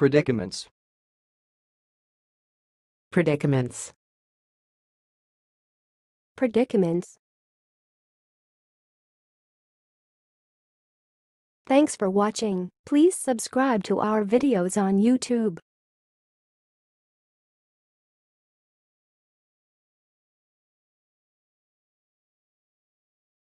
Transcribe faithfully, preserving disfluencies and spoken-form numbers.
Predicaments. Predicaments. Predicaments. Thanks for watching. Please subscribe to our videos on YouTube.